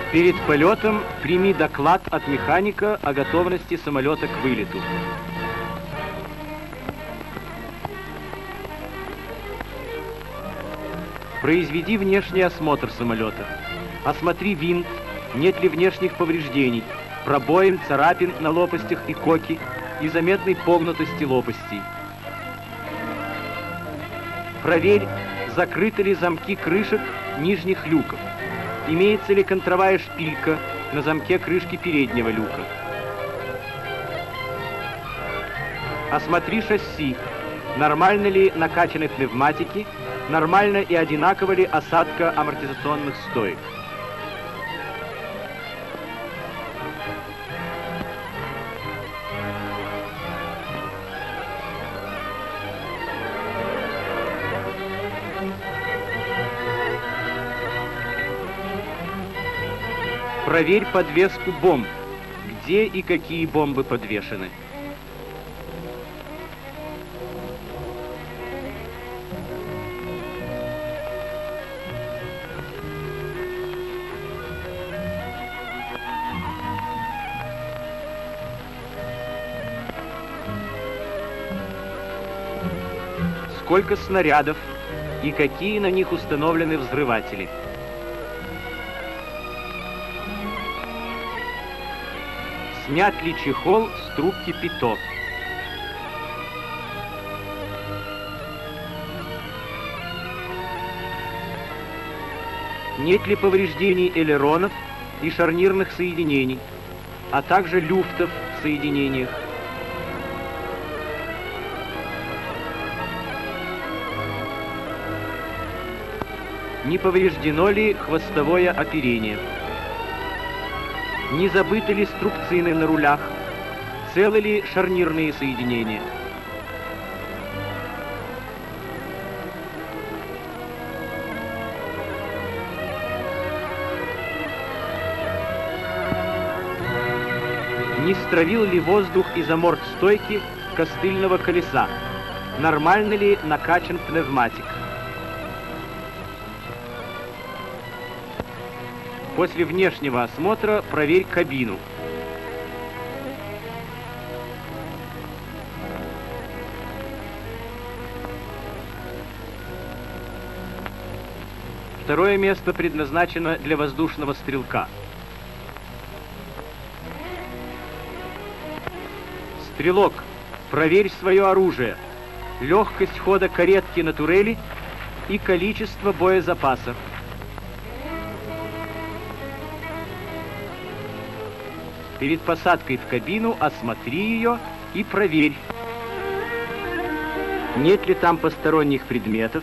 Перед полетом прими доклад от механика о готовности самолета к вылету. Произведи внешний осмотр самолета. Осмотри винт, нет ли внешних повреждений, пробоин, царапин на лопастях и коке и заметной погнутости лопастей. Проверь, закрыты ли замки крышек нижних люков. Имеется ли контровая шпилька на замке крышки переднего люка. Осмотри шасси. Нормально ли накачаны пневматики, нормально и одинаково ли осадка амортизационных стоек. Проверь подвеску бомб, где и какие бомбы подвешены. Сколько снарядов и какие на них установлены взрыватели. Снят ли чехол с трубки ПИТО? Нет ли повреждений элеронов и шарнирных соединений, а также люфтов в соединениях? Не повреждено ли хвостовое оперение? Не забыты ли струбцины на рулях? Целы ли шарнирные соединения? Не стравил ли воздух из амортстойки костыльного колеса? Нормально ли накачан пневматик? После внешнего осмотра проверь кабину. Второе место предназначено для воздушного стрелка. Стрелок, проверь свое оружие, легкость хода каретки на турели и количество боезапаса. Перед посадкой в кабину осмотри ее и проверь, нет ли там посторонних предметов,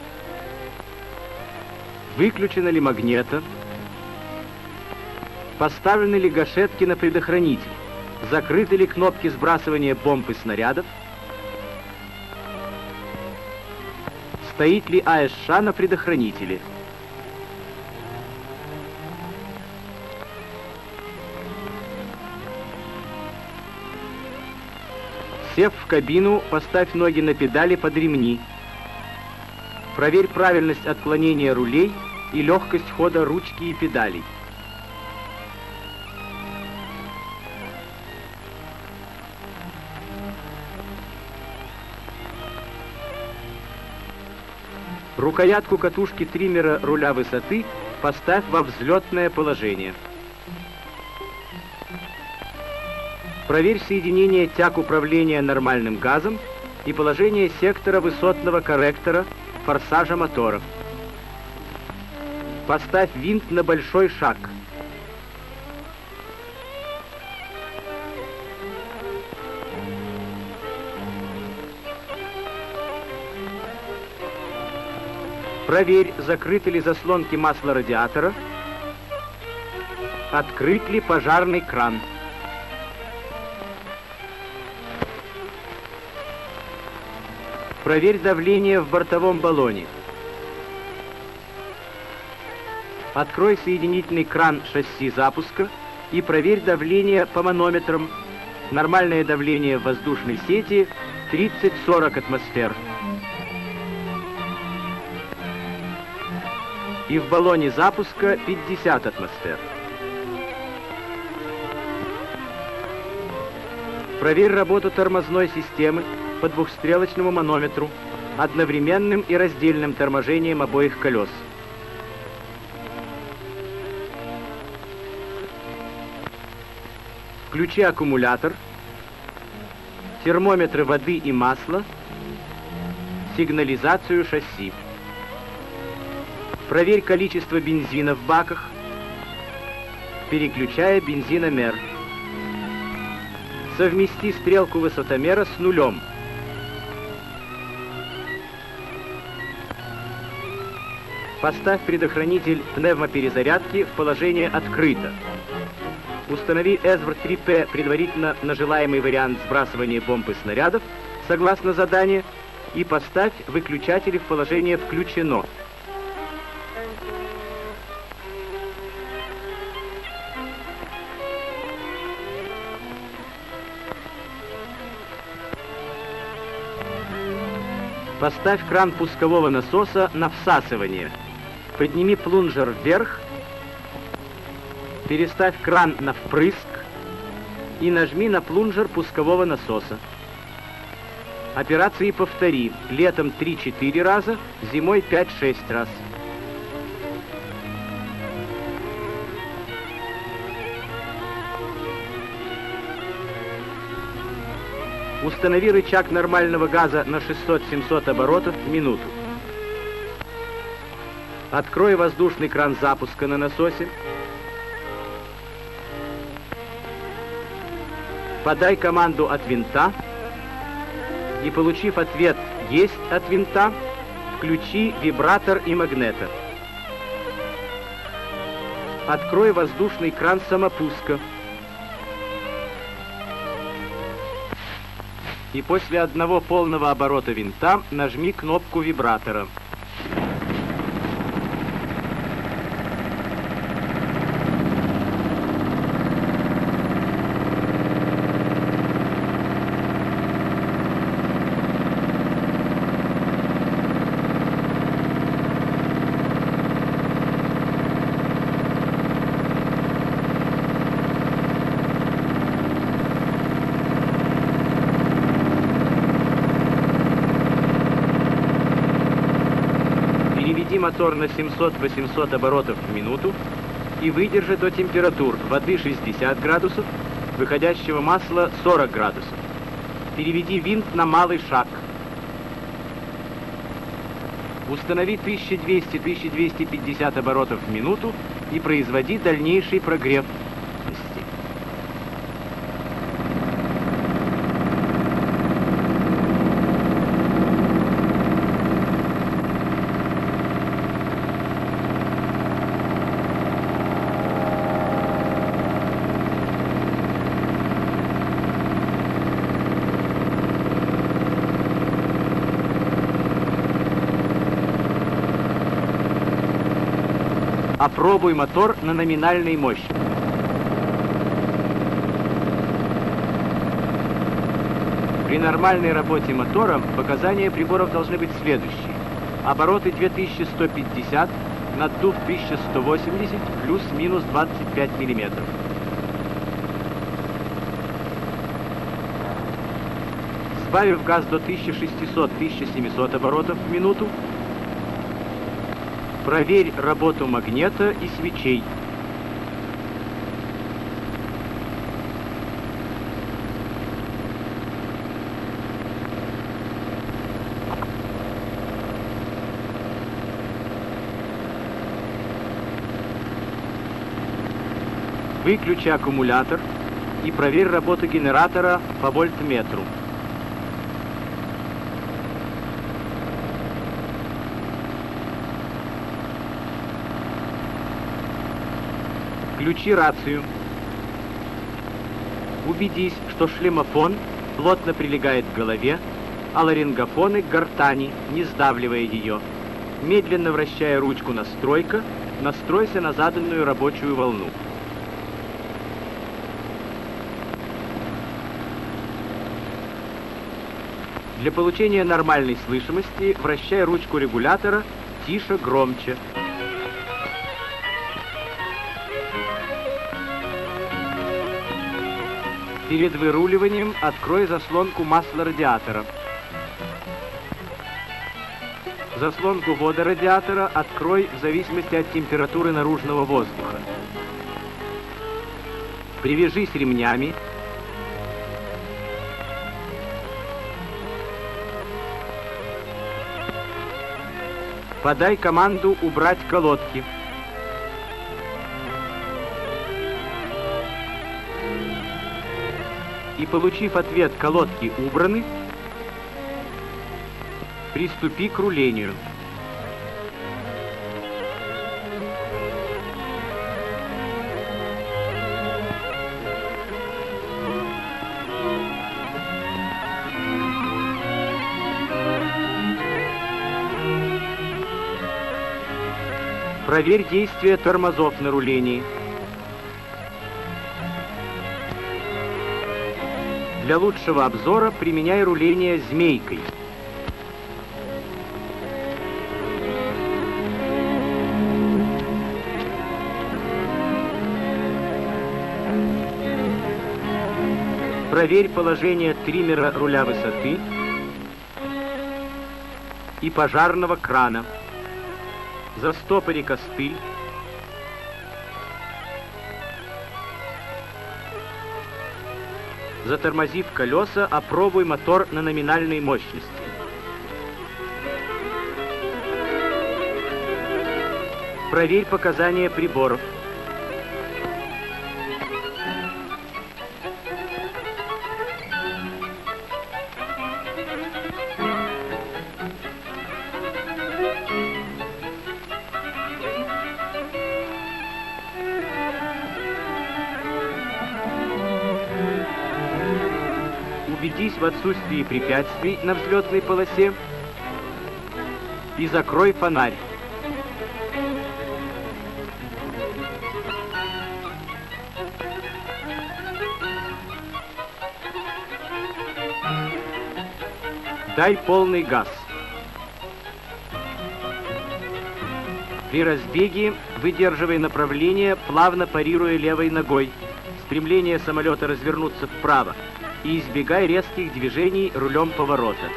выключено ли магнето, поставлены ли гашетки на предохранитель, закрыты ли кнопки сбрасывания бомб и снарядов, стоит ли АСШ на предохранителе. Сев в кабину, поставь ноги на педали под ремни. Проверь правильность отклонения рулей и легкость хода ручки и педалей. Рукоятку катушки триммера руля высоты поставь во взлетное положение. Проверь соединение тяг управления нормальным газом и положение сектора высотного корректора форсажа моторов. Поставь винт на большой шаг. Проверь, закрыты ли заслонки масла радиатора, открыт ли пожарный кран. Проверь давление в бортовом баллоне. Открой соединительный кран шасси запуска и проверь давление по манометрам. Нормальное давление в воздушной сети 30-40 атмосфер. И в баллоне запуска 50 атмосфер. Проверь работу тормозной системы по двухстрелочному манометру, одновременным и раздельным торможением обоих колес. Включи аккумулятор, термометры воды и масла, сигнализацию шасси. Проверь количество бензина в баках, переключая бензиномер. Совмести стрелку высотомера с нулем. Поставь предохранитель пневмоперезарядки в положение «Открыто». Установи ЭСВР-3П предварительно на желаемый вариант сбрасывания бомб и снарядов, согласно заданию, и поставь выключатели в положение «Включено». Поставь кран пускового насоса на всасывание. Подними плунжер вверх, переставь кран на впрыск и нажми на плунжер пускового насоса. Операции повтори. Летом 3-4 раза, зимой 5-6 раз. Установи рычаг нормального газа на 600-700 оборотов в минуту. Открой воздушный кран запуска на насосе. Подай команду от винта и, получив ответ «Есть» от винта, включи вибратор и магнето. Открой воздушный кран самопуска. И после одного полного оборота винта нажми кнопку вибратора. Переведи мотор на 700-800 оборотов в минуту и выдержи до температур воды 60 градусов, выходящего масла 40 градусов. Переведи винт на малый шаг. Установи 1200-1250 оборотов в минуту и производи дальнейший прогрев. Опробуй мотор на номинальной мощи. При нормальной работе мотора показания приборов должны быть следующие. Обороты 2150, наддув 1180, плюс-минус 25 мм. Сбавив газ до 1600-1700 оборотов в минуту, проверь работу магнета и свечей. Выключи аккумулятор и проверь работу генератора по вольтметру. Включи рацию. Убедись, что шлемофон плотно прилегает к голове, а ларингофоны к гортани, не сдавливая ее. Медленно вращая ручку настройка, настройся на заданную рабочую волну. Для получения нормальной слышимости вращай ручку регулятора тише, громче. Перед выруливанием открой заслонку масла радиатора. Заслонку водорадиатора открой в зависимости от температуры наружного воздуха. Привяжись ремнями. Подай команду убрать колодки. И, получив ответ «колодки убраны», приступи к рулению. Проверь действие тормозов на рулении. Для лучшего обзора применяй руление змейкой. Проверь положение триммера руля высоты и пожарного крана. Застопори костыль. Затормозив колеса, опробуй мотор на номинальной мощности. Проверь показания приборов. Убедись в отсутствии препятствий на взлетной полосе и закрой фонарь. Дай полный газ. При разбеге выдерживай направление, плавно парируя левой ногой. Стремление самолета развернуться вправо. И избегай резких движений рулем поворота.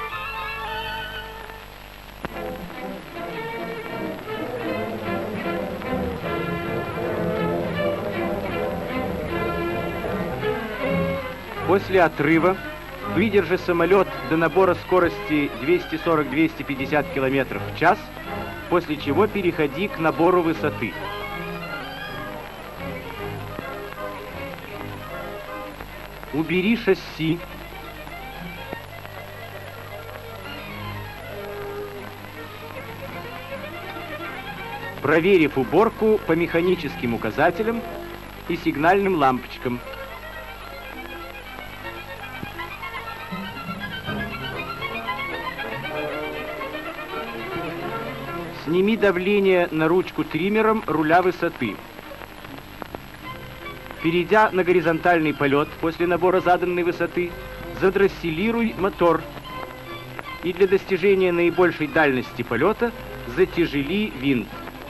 После отрыва выдержи самолет до набора скорости 240-250 км в час, после чего переходи к набору высоты. Убери шасси. Проверив уборку по механическим указателям и сигнальным лампочкам. Сними давление на ручку триммером руля высоты. Перейдя на горизонтальный полет после набора заданной высоты, задросселируй мотор и для достижения наибольшей дальности полета затяжели винт.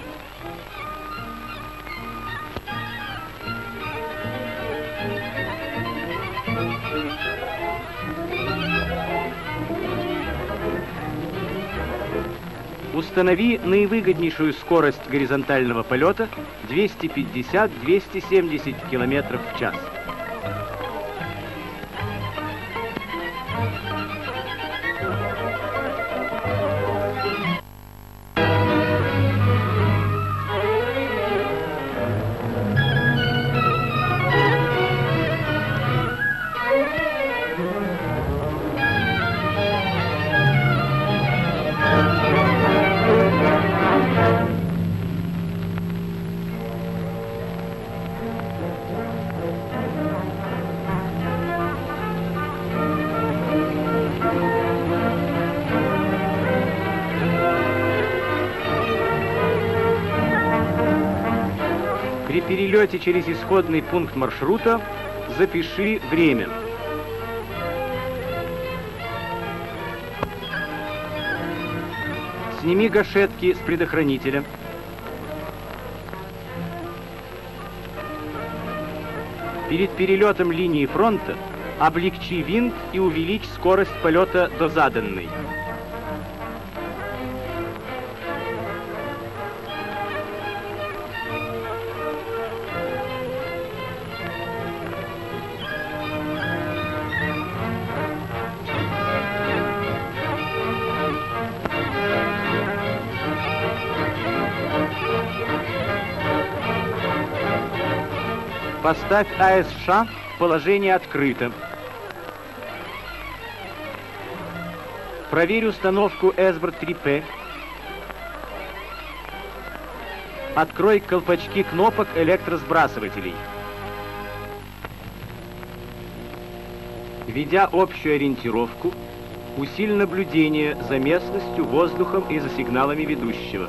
Установи наивыгоднейшую скорость горизонтального полета 250-270 км в час. При перелете через исходный пункт маршрута запиши время. Сними гашетки с предохранителя. Перед перелетом линии фронта облегчи винт и увеличь скорость полета до заданной. Поставь АСШ в положение открыто. Проверь установку Эсберт-3П. Открой колпачки кнопок электросбрасывателей. Ведя общую ориентировку, усиль наблюдение за местностью, воздухом и за сигналами ведущего.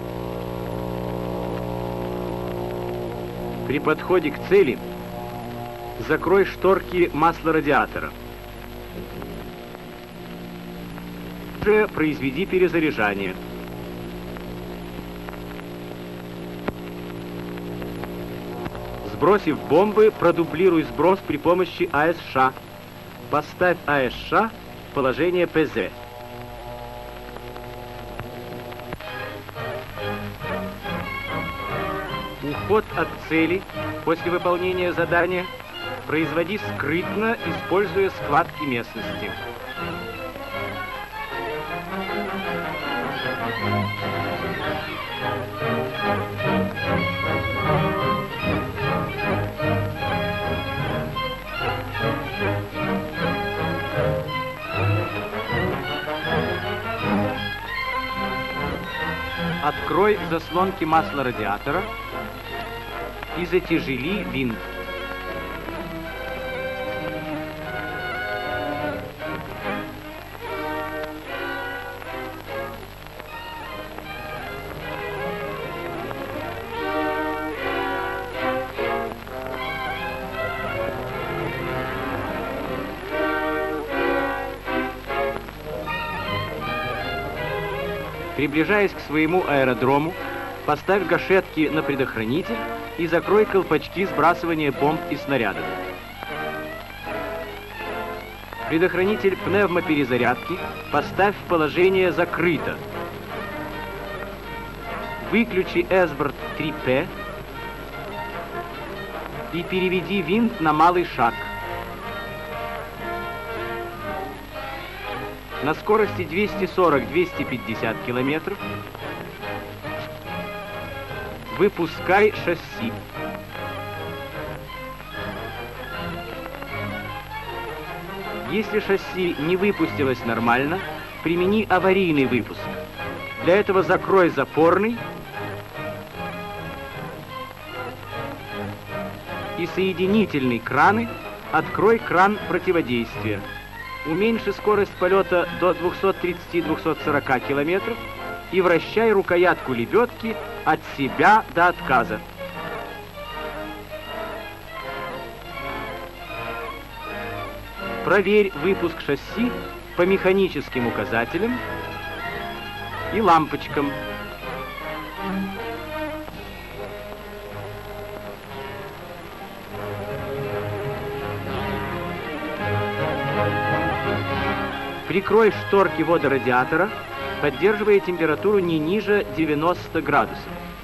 При подходе к цели закрой шторки маслорадиатора. Произведи перезаряжание. Сбросив бомбы, продублируй сброс при помощи АСШ. Поставь АСШ в положение ПЗ. Уход от цели после выполнения задания производи скрытно, используя складки местности. Открой заслонки маслорадиатора и затяжели винт. Приближаясь к своему аэродрому, поставь гашетки на предохранитель и закрой колпачки сбрасывания бомб и снарядов. Предохранитель пневмоперезарядки поставь в положение «закрыто». Выключи Эсберт-3П и переведи винт на малый шаг. На скорости 240-250 км выпускай шасси. Если шасси не выпустилось нормально, примени аварийный выпуск. Для этого закрой запорный и соединительный краны, открой кран противодействия. Уменьши скорость полета до 230-240 км и вращай рукоятку лебедки от себя до отказа. Проверь выпуск шасси по механическим указателям и лампочкам. Прикрой шторки водорадиатора, поддерживая температуру не ниже 90 градусов.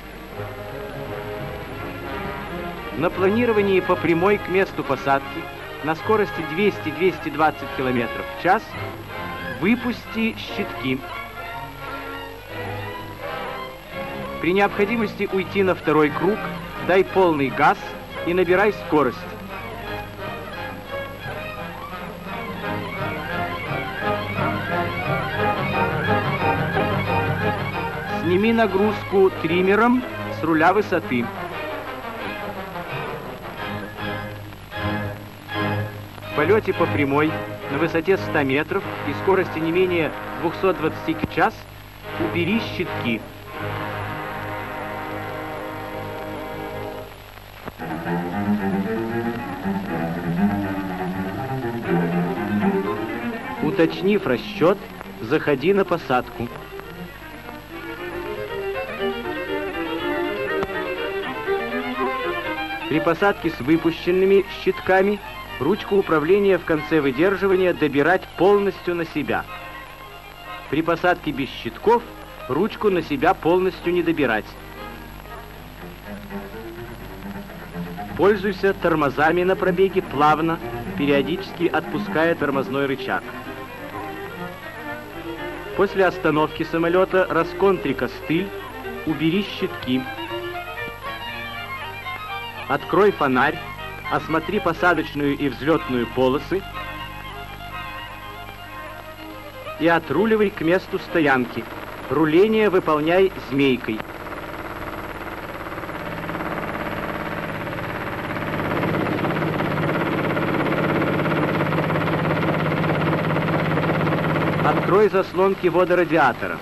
На планировании по прямой к месту посадки на скорости 200-220 км в час выпусти щитки. При необходимости уйти на второй круг, дай полный газ и набирай скорость. Сними нагрузку триммером с руля высоты. В полете по прямой на высоте 100 метров и скорости не менее 220 км в час убери щитки. Уточнив расчет, заходи на посадку. При посадке с выпущенными щитками ручку управления в конце выдерживания добирать полностью на себя. При посадке без щитков ручку на себя полностью не добирать. Пользуйся тормозами на пробеге плавно, периодически отпуская тормозной рычаг. После остановки самолета расконтри костыль, убери щитки. Открой фонарь, осмотри посадочную и взлетную полосы и отруливай к месту стоянки. Руление выполняй змейкой. Открой заслонки водорадиатора.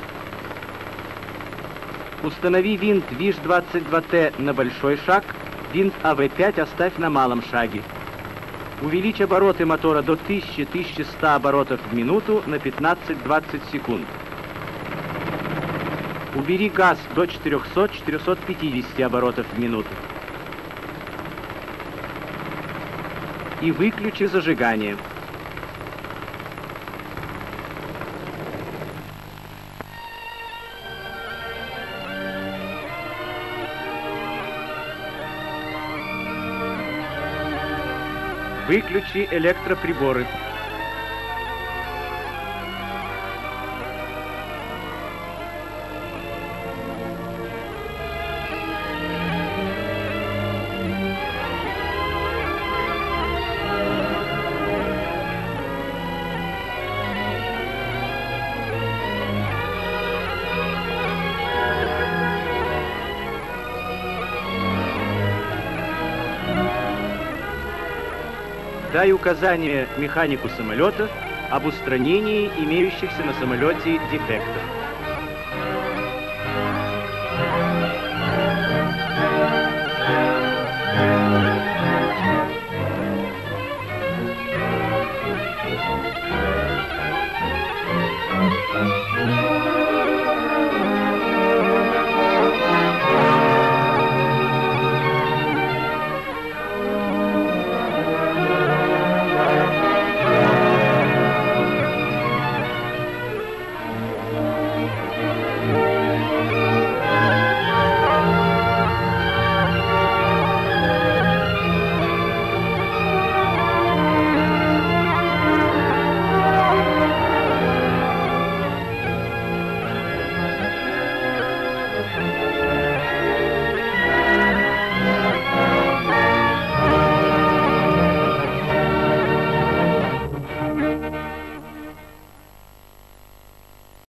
Установи винт ВИЖ-22Т на большой шаг, винт АВ-5 оставь на малом шаге. Увеличь обороты мотора до 1000-1100 оборотов в минуту на 15-20 секунд. Убери газ до 400-450 оборотов в минуту. И выключи зажигание. Выключи электроприборы. Дай указание механику самолета об устранении имеющихся на самолете дефектов.